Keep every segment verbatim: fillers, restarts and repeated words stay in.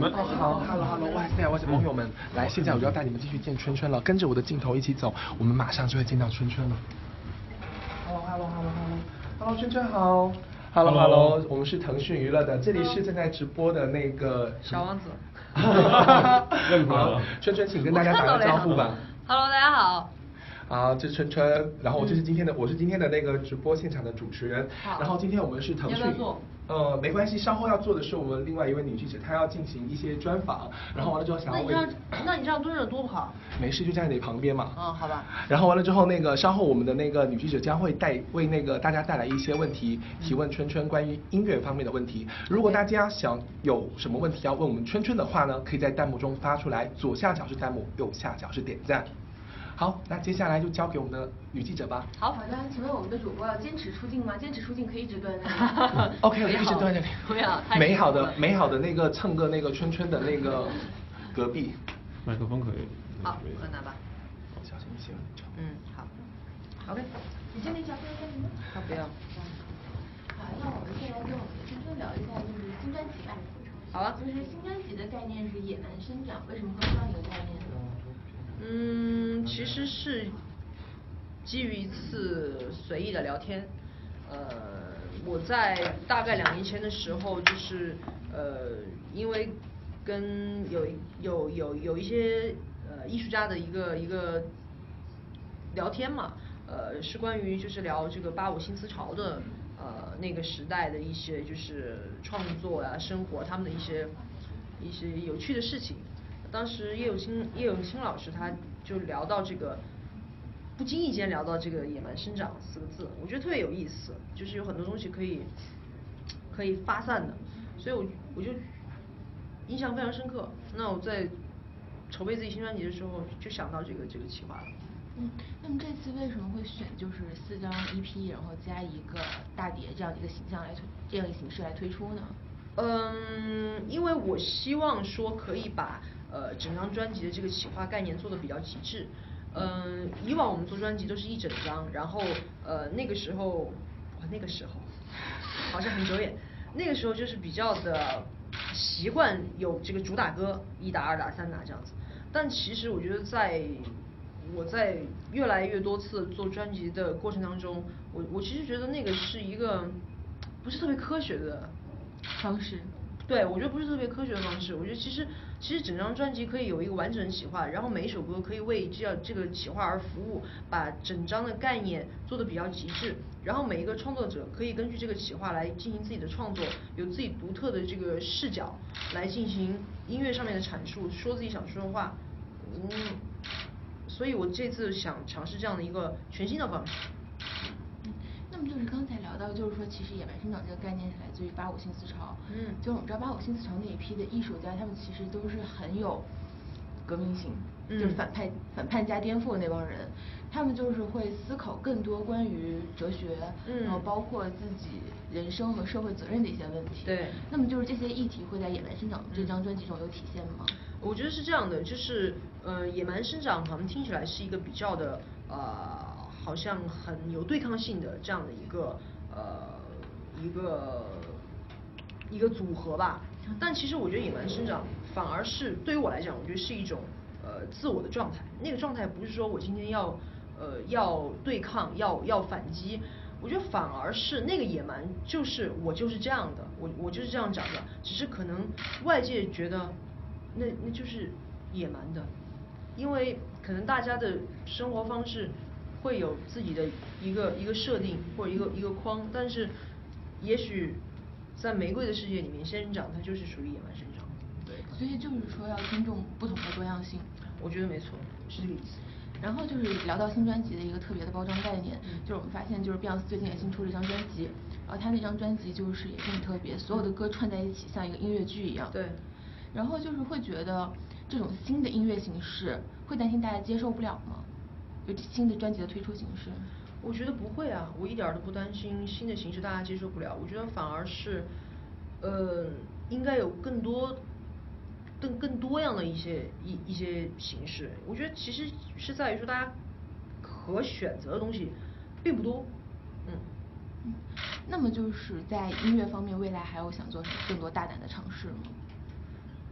们。 哦，好 ，Hello Hello，哇塞，哇塞，网友们，来，现在我就要带你们进去见春春了，跟着我的镜头一起走，我们马上就会见到春春了。Hello Hello Hello Hello，Hello 春春好。Hello Hello， 我们是腾讯娱乐的，这里是正在直播的那个小王子。 认可了。春春，请跟大家打个招呼吧。 Hello， 大家好。 好，这是春春，然后我这是今天的，嗯、我是今天的那个直播现场的主持人。然后今天我们是腾讯。呃，没关系，稍后要做的是我们另外一位女记者，她要进行一些专访，然后完了之后想要为。 那你这样，那你这样蹲着多不好。 没事，就站在你旁边嘛。 嗯，好吧。 然后完了之后，那个稍后我们的那个女记者将会带为那个大家带来一些问题，提问春春关于音乐方面的问题。如果大家想有什么问题要问我们春春的话呢，可以在弹幕中发出来，左下角是弹幕，右下角是点赞。好，那接下来就交给我们的女记者吧。 好，好的，请问我们的主播要坚持出镜吗？坚持出镜可以一直蹲在那里。 OK， 我一直蹲在那里。 不要， 美好的美好的那个蹭个那个春春的那个隔壁。 麦克风可以。 好，我拿吧。 小心一些。 嗯，好。OK。 你现在想说干什么？ 他不要。 好，那我们先来跟我们的春春聊一下，就是新专辑吧。 好啊。 就是新专辑的概念是野蛮生长，为什么会这样一个概念呢？ 嗯，其实是基于一次随意的聊天。呃，我在大概两年前的时候，就是呃，因为跟有有有有一些呃艺术家的一个一个聊天嘛，呃，是关于就是聊这个八五新思潮的呃那个时代的一些就是创作啊、生活他们的一些一些有趣的事情。当时叶有清叶有清老师他就聊到这个，不经意间聊到这个野蛮生长四个字，我觉得特别有意思，就是有很多东西可以可以发散的，所以我我就印象非常深刻。那我在筹备自己新专辑的时候，就想到这个这个企划了。 嗯，那么这次为什么会选就是四张 E P， 然后加一个大碟这样的一个形象来推这样一个形式来推出呢？ 嗯，因为我希望说可以把呃整张专辑的这个企划概念做得比较极致。嗯，以往我们做专辑都是一整张，然后呃那个时候，哇那个时候好像很久远，那个时候就是比较的习惯有这个主打歌一打二打三打这样子。但其实我觉得在我在越来越多次做专辑的过程当中，我我其实觉得那个是一个不是特别科学的方式。 对，我觉得不是特别科学的方式。我觉得其实其实整张专辑可以有一个完整的企划，然后每一首歌可以为这样这个企划而服务，把整张的概念做得比较极致。然后每一个创作者可以根据这个企划来进行自己的创作，有自己独特的这个视角来进行音乐上面的阐述，说自己想说的话。嗯，所以我这次想尝试这样的一个全新的方式。 嗯，那么就是刚才聊到，就是说其实野蛮生长这个概念是来自于八五新思潮。 嗯， 就是我们知道八五新思潮那一批的艺术家，他们其实都是很有革命性， 嗯、 就是反派反叛加颠覆的那帮人。他们就是会思考更多关于哲学， 嗯， 然后包括自己人生和社会责任的一些问题。 对。 那么就是这些议题会在《野蛮生长》这张专辑中有体现吗？ 我觉得是这样的，就是呃，野蛮生长好像听起来是一个比较的呃，好像很有对抗性的这样的一个呃一个一个组合吧。但其实我觉得野蛮生长反而是对于我来讲，我觉得是一种呃自我的状态。那个状态不是说我今天要呃要对抗，要要反击。我觉得反而是那个野蛮，就是我就是这样的，我我就是这样长的，只是可能外界觉得。那那就是野蛮的，因为可能大家的生活方式会有自己的一个一个设定或者一个一个框，但是也许在玫瑰的世界里面，仙人掌它就是属于野蛮生长。对， 所以就是说要尊重不同的多样性。 我觉得没错，是这个意思。 然后就是聊到新专辑的一个特别的包装概念，嗯、就是我们发现就是 Beyonce 最近也新出了一张专辑，然后他那张专辑就是也很特别，所有的歌串在一起像一个音乐剧一样。 对。 然后就是会觉得这种新的音乐形式会担心大家接受不了吗？就新的专辑的推出形式？ 我觉得不会啊，我一点都不担心新的形式大家接受不了。我觉得反而是，呃，应该有更多、更更多样的一些一一些形式。我觉得其实是在于说大家可选择的东西并不多。嗯。 嗯，那么就是在音乐方面，未来还有想做更多大胆的尝试吗？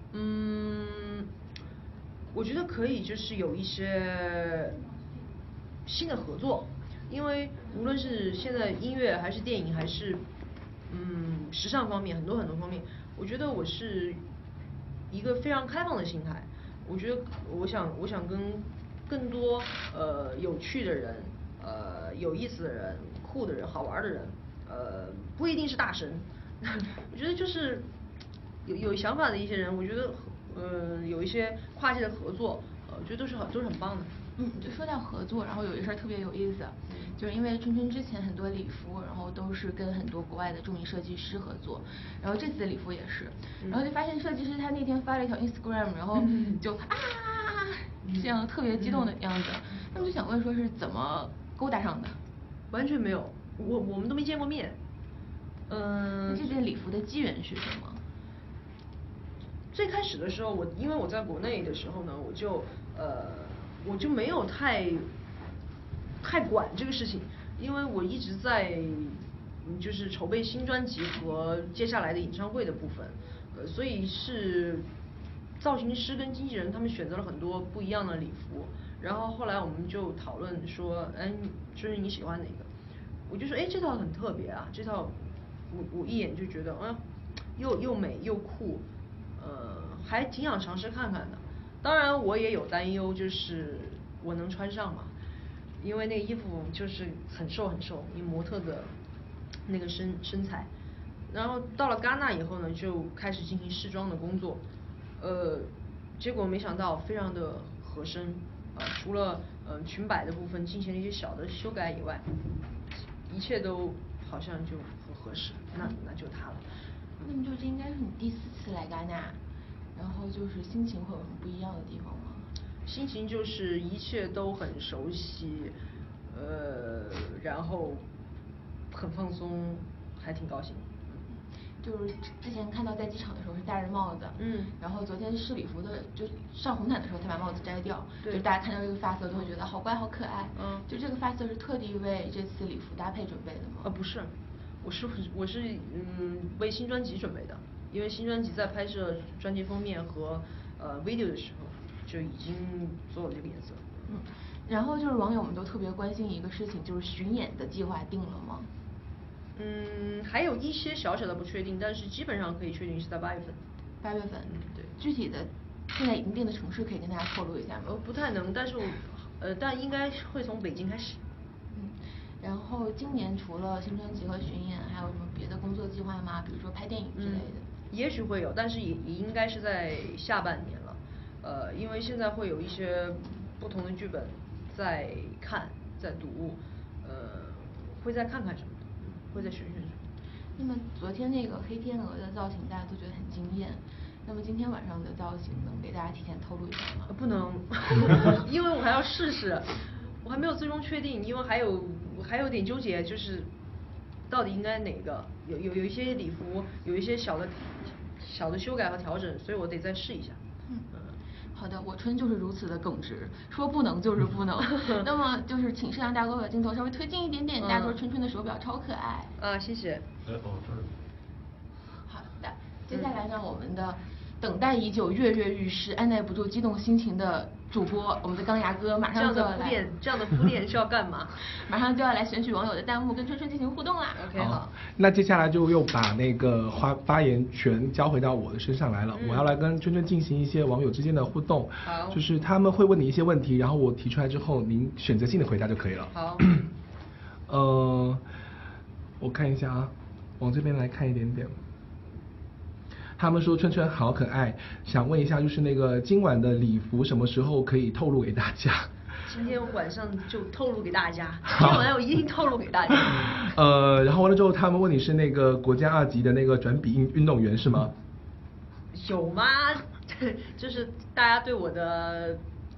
嗯，我觉得可以，就是有一些新的合作，因为无论是现在音乐还是电影还是嗯时尚方面，很多很多方面，我觉得我是一个非常开放的心态。我觉得我想我想跟更多呃有趣的人，呃有意思的人，酷的人，好玩的人，呃不一定是大神，我觉得就是有有想法的一些人，我觉得呃有一些跨界的合作，呃我觉得都是很都是很棒的。 嗯，就说到合作，然后有一事儿特别有意思，就是因为春春之前很多礼服，然后都是跟很多国外的著名设计师合作，然后这次的礼服也是，然后就发现设计师他那天发了一条 Instagram， 然后就啊这样特别激动的样子，那么就想问说是怎么勾搭上的？ 完全没有，我我们都没见过面。嗯、 呃，这件礼服的机缘是什么？ 最开始的时候，我因为我在国内的时候呢，我就呃我就没有太太管这个事情，因为我一直在就是筹备新专辑和接下来的演唱会的部分，呃，所以是造型师跟经纪人他们选择了很多不一样的礼服，然后后来我们就讨论说，哎，就是你喜欢哪个？我就说，哎，这套很特别啊，这套我我一眼就觉得，嗯，又又美又酷。呃，还挺想尝试看看的。当然，我也有担忧，就是我能穿上吗？因为那个衣服就是很瘦很瘦，一模特的那个身身材。然后到了戛纳以后呢，就开始进行试装的工作。呃，结果没想到非常的合身。啊、呃，除了呃裙摆的部分进行了一些小的修改以外，一切都好像就很合适。那那就它了。 那么就这应该是你第四次来戛纳，然后就是心情会有什么不一样的地方吗？ 心情就是一切都很熟悉，呃，然后很放松，还挺高兴。 就是之前看到在机场的时候是戴着帽子， 嗯， 然后昨天试礼服的就上红毯的时候才把帽子摘掉， 对， 就大家看到这个发色都会觉得好乖好可爱。 嗯， 就这个发色是特地为这次礼服搭配准备的吗？ 啊，不是。我是我是嗯为新专辑准备的，因为新专辑在拍摄专辑封面和呃 video 的时候就已经做了这个颜色。 嗯，然后就是网友们都特别关心一个事情，就是巡演的计划定了吗？ 嗯，还有一些小小的不确定，但是基本上可以确定是在八月份。 八月份， 嗯，对。 具体的现在已经定的城市可以跟大家透露一下吗？ 呃，不太能，但是我呃但应该会从北京开始。 嗯，然后今年除了新专辑和巡演，还有什么别的工作计划吗？比如说拍电影之类的？ 嗯、也许会有，但是也也应该是在下半年了。呃，因为现在会有一些不同的剧本在看，在读，呃，会再看看什么的，会再选选什么。 那么昨天那个黑天鹅的造型大家都觉得很惊艳，那么今天晚上的造型能给大家提前透露一下吗？ 不能，因为我还要试试，我还没有最终确定，因为还有还有点纠结，就是到底应该哪个？有有有一些礼服有一些小的小的修改和调整，所以我得再试一下。 嗯，好的，我春就是如此的耿直，说不能就是不能。那么就是请摄像大哥把镜头稍微推近一点点，大家说春春的手表超可爱。 啊，谢谢。 哎，哦，这儿。 好的，接下来呢，我们的等待已久、跃跃欲试、按耐不住激动心情的主播，我们的钢牙哥马上就要来。 这样的铺垫，这样的铺垫是要干嘛？ 马上就要来选取网友的弹幕，跟春春进行互动啦。 OK， 好。 那接下来就又把那个发发言权交回到我的身上来了， 嗯、 我要来跟春春进行一些网友之间的互动。 好。 就是他们会问你一些问题，然后我提出来之后，您选择性的回答就可以了。 好。 呃，我看一下啊，往这边来看一点点。他们说春春好可爱，想问一下，就是那个今晚的礼服什么时候可以透露给大家？ 今天晚上就透露给大家，今天晚上我一定透露给大家。 呃，然后完了之后，他们问你是那个国家二级的那个转笔运运动员是吗？ 有吗？就是大家对我的，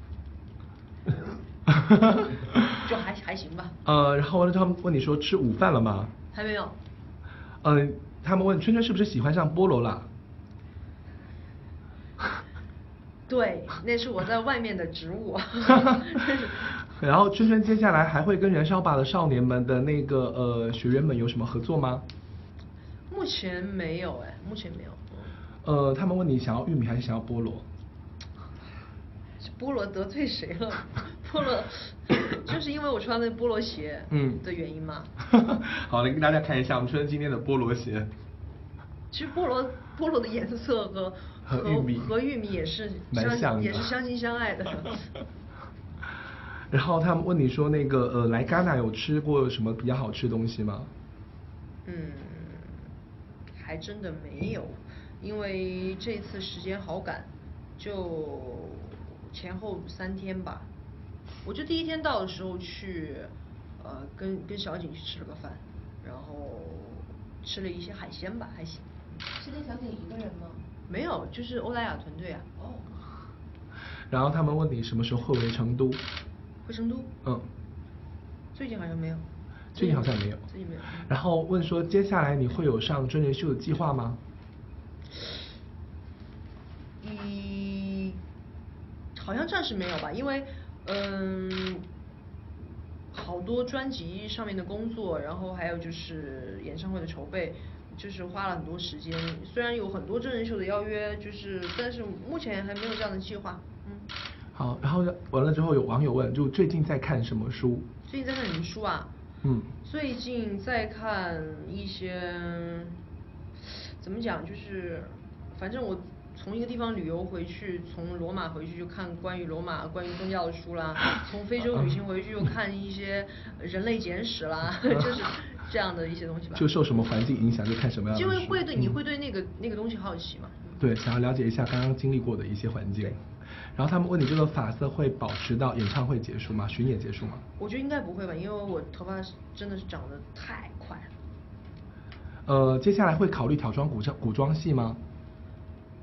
就还还行吧。 呃，然后完了之后，他们问你说吃午饭了吗？ 还没有。 嗯、呃，他们问春春是不是喜欢上菠萝了？ 对，那是我在外面的植物。 然后春春接下来还会跟燃烧吧的少年们的那个呃学员们有什么合作吗？ 目前没有哎，目前没有。 呃，他们问你想要玉米还是想要菠萝？ 菠萝得罪谁了？菠萝就是因为我穿的菠萝鞋，嗯的原因吗？ 好，来给大家看一下我们春春今天的菠萝鞋。 其实菠萝菠萝的颜色和和玉米和玉米也是蛮像的， 也是相亲相爱的。 然后他们问你说那个呃，来戛纳有吃过什么比较好吃的东西吗？ 嗯，还真的没有，因为这次时间好赶，就前后三天吧。我就第一天到的时候去，呃，跟跟小景去吃了个饭，然后吃了一些海鲜吧，还行。 是跟小景一个人吗？ 没有，就是欧莱雅团队啊。 哦。 然后他们问你什么时候会回成都？ 回成都？ 嗯。 最近好像没有。 最近好像没有。 最近没有。 然后问说接下来你会有上真人秀的计划吗？ 一，好像暂时没有吧，因为嗯，好多专辑上面的工作，然后还有就是演唱会的筹备，就是花了很多时间。虽然有很多真人秀的邀约，就是但是目前还没有这样的计划。嗯。 好，然后完了之后有网友问，就最近在看什么书？ 最近在看什么书啊？ 嗯。 最近在看一些，怎么讲，就是反正我从一个地方旅游回去，从罗马回去就看关于罗马、关于宗教的书啦；从非洲旅行回去又看一些人类简史啦，就是这样的一些东西吧。 就受什么环境影响就看什么样的书。 因为会对你会对那个、嗯、那个东西好奇嘛。 对，想要了解一下刚刚经历过的一些环境。然后他们问你这个发色会保持到演唱会结束吗？巡演结束吗？ 我觉得应该不会吧，因为我头发真的是长得太快了。 呃，接下来会考虑挑装古装古装戏吗 ？No 。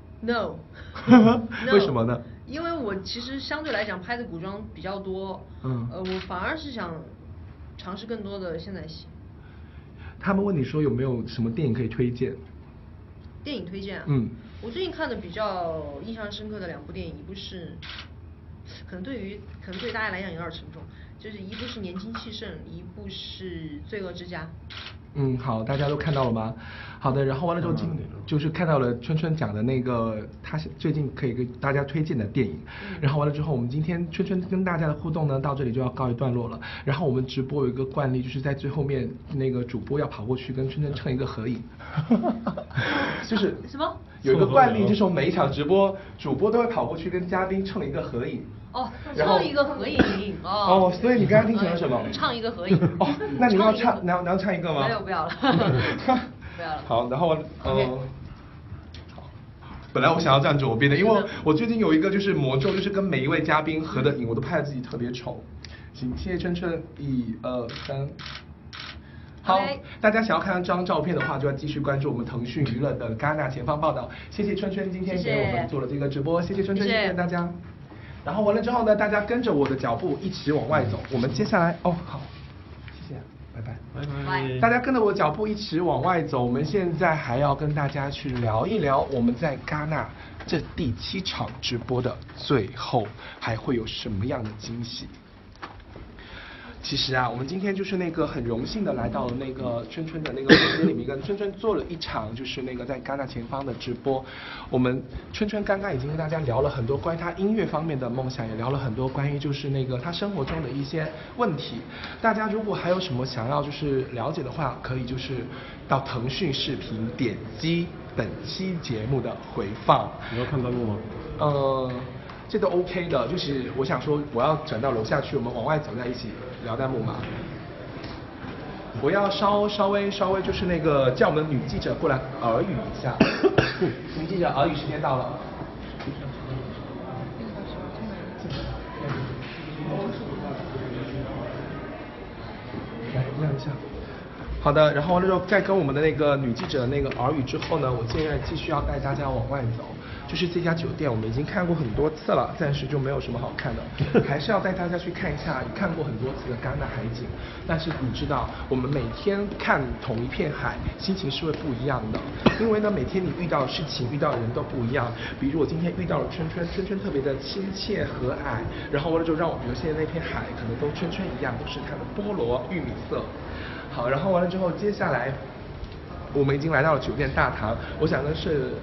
为什么呢？ 因为我其实相对来讲拍的古装比较多，嗯，呃，我反而是想尝试更多的现代戏。 他们问你说有没有什么电影可以推荐？ 电影推荐啊？ 嗯。 我最近看的比较印象深刻的两部电影，一部是，可能对于可能对大家来讲有点沉重，就是一部是《年轻气盛》，一部是《罪恶之家》。 嗯，好，大家都看到了吗？好的，然后完了之后，今就是看到了春春讲的那个他最近可以给大家推荐的电影，嗯、然后完了之后，我们今天春春跟大家的互动呢，到这里就要告一段落了。然后我们直播有一个惯例，就是在最后面那个主播要跑过去跟春春蹭一个合影，就是什么？ 有一个惯例，就是我们每一场直播，主播都会跑过去跟嘉宾蹭一个合影。 哦，唱一个合影哦。 哦，所以你刚刚听成了什么？ 唱一个合影。 哦，那你要唱，你要你要唱一个吗？ 没有，不要了。不要了。 好，然后呃，好，本来我想要站左边的，因为我最近有一个就是魔咒，就是跟每一位嘉宾合的影，我都拍的自己特别丑。请谢谢春春，一二三。好， okay. 大家想要看到这张照片的话，就要继续关注我们腾讯娱乐的戛纳前方报道。谢谢春春今天给我们做了这个直播，谢谢春春，谢谢大家。然后完了之后呢，大家跟着我的脚步一起往外走。我们接下来哦，好，谢谢，拜拜， 拜拜。 大家跟着我的脚步一起往外走。我们现在还要跟大家去聊一聊我们在戛纳这第七场直播的最后还会有什么样的惊喜。其实啊，我们今天就是那个很荣幸的来到了那个春春的那个公司里面，跟春春做了一场就是那个在戛纳前方的直播。我们春春刚刚已经跟大家聊了很多关于他音乐方面的梦想，也聊了很多关于就是那个他生活中的一些问题。大家如果还有什么想要就是了解的话，可以就是到腾讯视频点击本期节目的回放。 你要看弹幕吗？ 呃。这都 OK 的，就是我想说，我要转到楼下去，我们往外走在一起聊弹幕嘛。我要稍稍微稍微就是那个叫我们的女记者过来耳语一下。女记者耳语时间到了。来让一下。好的，然后完了之后再跟我们的那个女记者那个耳语之后呢，我现在继续要带大家往外走。就是这家酒店我们已经看过很多次了，暂时就没有什么好看的，还是要带大家去看一下看过很多次的戛纳海景。但是你知道，我们每天看同一片海，心情是会不一样的，因为呢，每天你遇到的事情、遇到的人都不一样。比如我今天遇到了春春，春春特别的亲切和蔼，然后完了就让我觉得现在那片海可能都春春一样，都是它的菠萝玉米色。好，然后完了之后，接下来我们已经来到了酒店大堂，我想的是。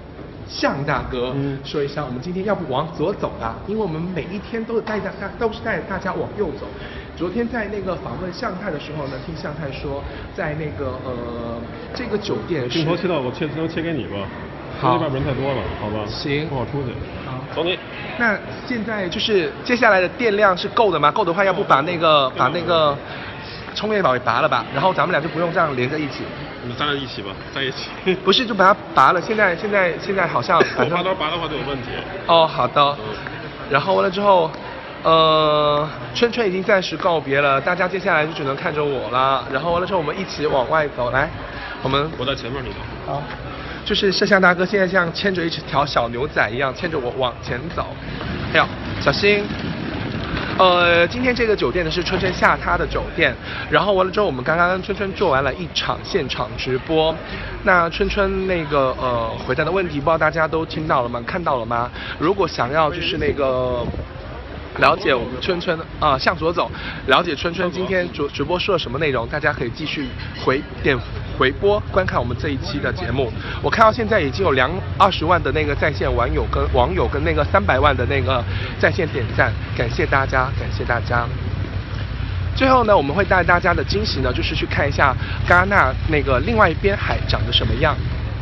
向大哥、 嗯、 说一下，我们今天要不往左走啦？因为我们每一天都带大大都是带大家往右走。昨天在那个访问向太的时候呢，听向太说，在那个呃这个酒店是。 镜头切到我切镜头切给你吧。 好。 这外边人太多了，好吧？ 行。 不好出去。 好。 走你。 那现在就是接下来的电量是够的吗？够的话，要不把那个把那个充电宝给拔了吧，然后咱们俩就不用这样连在一起。 咱俩一起吧，在一起。 不是，就把它拔了。现在现在现在好像反正拔刀拔的话就有问题。 哦，好的。然后完了之后，呃，春春已经暂时告别了，大家接下来就只能看着我了。然后完了之后，我们一起往外走，来，我们我在前面，你走。 好。就是摄像大哥现在像牵着一条小牛仔一样牵着我往前走，哎呦，小心！呃，今天这个酒店呢是春春下榻的酒店，然后完了之后，我们刚刚跟春春做完了一场现场直播。那春春那个呃回答的问题，不知道大家都听到了吗？看到了吗？如果想要就是那个。了解我们春春啊、呃，向左走。了解春春今天直直播说了什么内容，大家可以继续回点回播观看我们这一期的节目。我看到现在已经有两二十万的那个在线网友跟网友跟那个三百万的那个在线点赞，感谢大家，感谢大家。最后呢，我们会带大家的惊喜呢，就是去看一下戛纳那个另外一边海长得什么样。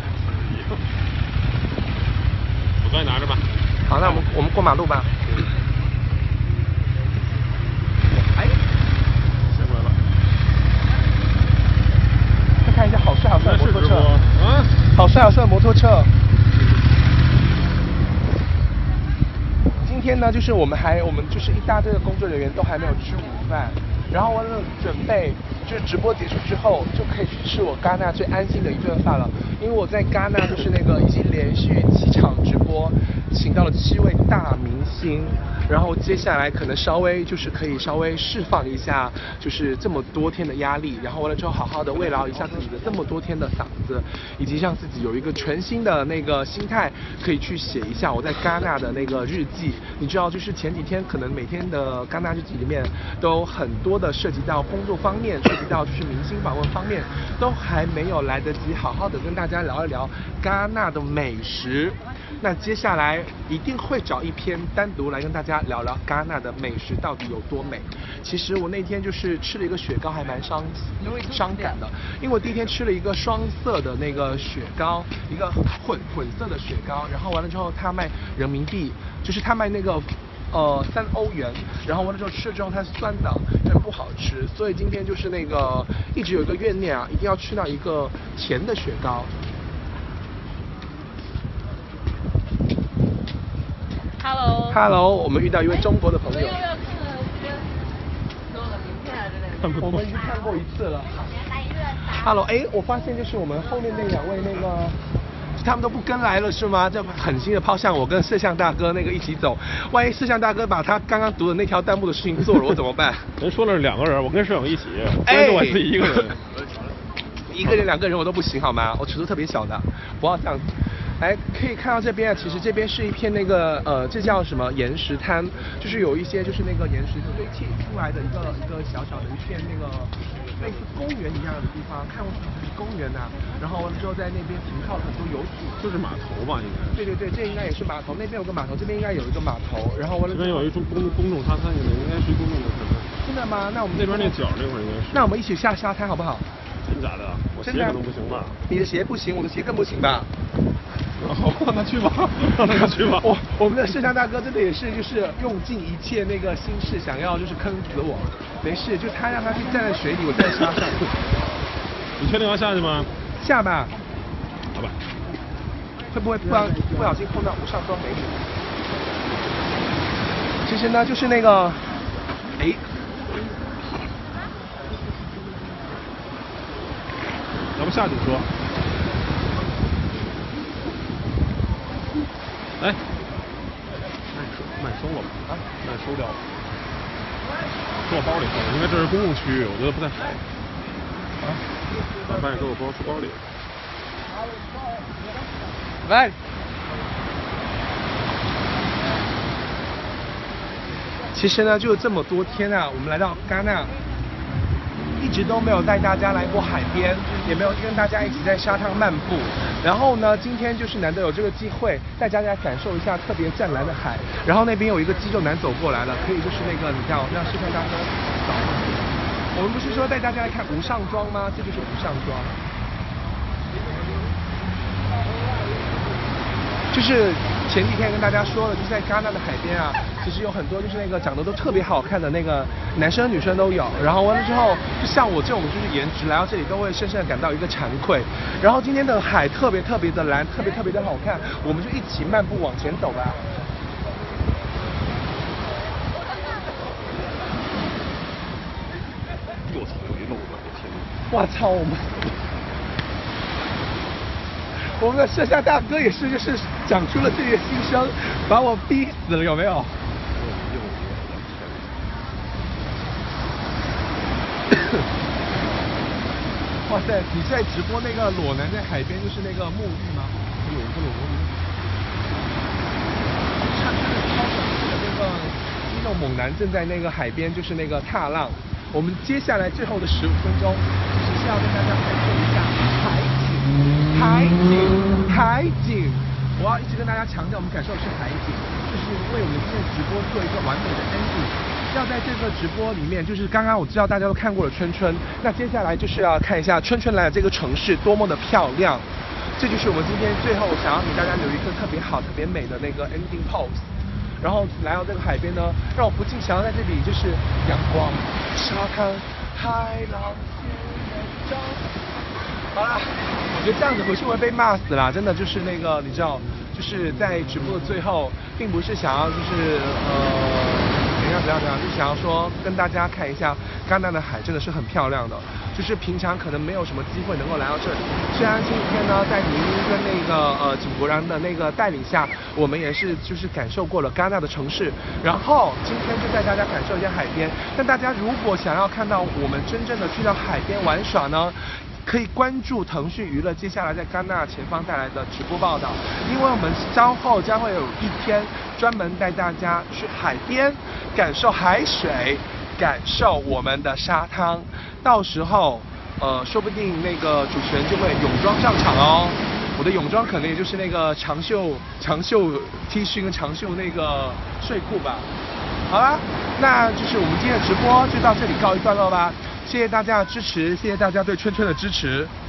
我帮你拿着吧。 好，那我们我们过马路吧。哎， 先过来了。 再看一下，好帅好帅的摩托车， 啊， 好帅好帅的摩托车。今天呢，就是我们还我们就是一大堆的工作人员都还没有吃午饭，然后完了准备就是直播结束之后就可以去吃我戛纳最安心的一顿饭了，因为我在戛纳就是那个已经连续七场直播，请到了七位大明星。然后接下来可能稍微就是可以稍微释放一下，就是这么多天的压力，然后完了之后好好的慰劳一下自己的这么多天的嗓子，以及让自己有一个全新的那个心态，可以去写一下我在戛纳的那个日记。你知道，就是前几天可能每天的戛纳日记里面都很多的涉及到工作方面，涉及到就是明星访问方面，都还没有来得及好好的跟大家聊一聊戛纳的美食。那接下来一定会找一篇单独来跟大家聊聊戛纳的美食到底有多美。其实我那天就是吃了一个雪糕，还蛮伤伤感的，因为我第一天吃了一个双色的那个雪糕，一个混混色的雪糕，然后完了之后他卖人民币，就是他卖那个呃三欧元，然后完了之后吃了之后它酸的，很不好吃，所以今天就是那个一直有一个怨念啊，一定要吃到一个甜的雪糕。 Hello。 Hello， 我们遇到一位中国的朋友。我们已经看过一次了。Hello， 哎，我发现就是我们后面那两位那个，他们都不跟来了是吗？这狠心的抛向我跟摄像大哥那个一起走，万一摄像大哥把他刚刚读的那条弹幕的事情做了，我怎么办？ 人说了是两个人，我跟摄影一起，哎，我自己一个人。 一个人两个人我都不行好吗？我尺度特别小的，不要这样子。哎，可以看到这边啊，其实这边是一片那个呃，这叫什么岩石滩，就是有一些就是那个岩石堆砌出来的一个一个小小的一片那个类似公园一样的地方，看过去是公园呐、啊。然后完了之后在那边停靠了很多游艇， 就是码头吧应该。 对对对，这应该也是码头，那边有个码头，这边应该有一个码头。然后完了。 这边有一处公公众沙滩，应该应该是公众的沙滩。 真的吗？那我们那边那角那会儿应该是。 那我们一起下沙滩好不好？ 真假的？我鞋可能不行吧？ 你的鞋不行，我的鞋更不行吧？ 好，让他去吧，让他去吧。 我我们的摄像大哥真的也是，就是用尽一切那个心事，想要就是坑死我。没事，就他让他去站在水里，我在沙上。 你确定要下去吗？ 下吧。 好吧。 会不会不然不小心碰到无上装美女？其实呢，就是那个，哎。 要不下去说。哎，那收那收了吧？啊，那收掉了。搁我包里放，因为这是公共区域，我觉得不太好。啊，把你给我包书包里。 来。其实呢，就这么多天啊，我们来到戛纳。一直都没有带大家来过海边，也没有跟大家一起在沙滩漫步。 然后呢，今天就是难得有这个机会，带大家感受一下特别湛蓝的海。然后那边有一个肌肉男走过来了，可以就是那个你看，让视线大哥扫过去。我们不是说带大家来看无上妆吗？这就是无上妆。就是前几天跟大家说了，就是在戛纳的海边啊，其实有很多就是那个长得都特别好看的那个男生女生都有。然后完了之后，就像我这种就是颜值来到这里都会深深的感到一个惭愧。然后今天的海特别特别的蓝，特别特别的好看，我们就一起漫步往前走吧。 我操，有一个我的天哪！ 我操，我们。我们的摄像大哥也是，就是讲出了自己的心声，把我逼死了，有没有？哇塞，你在直播那个裸男在海边，就是那个沐浴吗？有一个裸沐浴。穿着超短裤的那个肌肉猛男正在那个海边，就是那个踏浪。我们接下来最后的十五分钟，只是要跟大家感受一下海景。海景，海景，我要一直跟大家强调，我们感受的是海景，就是为我们今天的直播做一个完美的 ending。要在这个直播里面，就是刚刚我知道大家都看过了春春，那接下来就是要看一下春春来的这个城市多么的漂亮，这就是我们今天最后想要给大家留一个特别好、特别美的那个 ending pose。然后来到这个海边呢，让我不禁想要在这里就是阳光、沙滩、海浪、仙人掌。好啦，我觉得这样子回去会被骂死啦，真的就是那个你知道，就是在直播的最后，并不是想要就是呃怎样怎样怎样，就想要说跟大家看一下戛纳的海真的是很漂亮的，就是平常可能没有什么机会能够来到这里。虽然今天呢在宁跟那个呃井柏然的那个带领下，我们也是就是感受过了戛纳的城市，然后今天就带大家感受一下海边。但大家如果想要看到我们真正的去到海边玩耍呢？可以关注腾讯娱乐接下来在戛纳前方带来的直播报道，因为我们稍后将会有一天专门带大家去海边感受海水，感受我们的沙滩，到时候呃说不定那个主持人就会泳装上场哦。我的泳装可能也就是那个长袖长袖 T 恤跟长袖那个睡裤吧。好啦，那就是我们今天的直播就到这里告一段落吧。谢谢大家的支持，谢谢大家对春春的支持。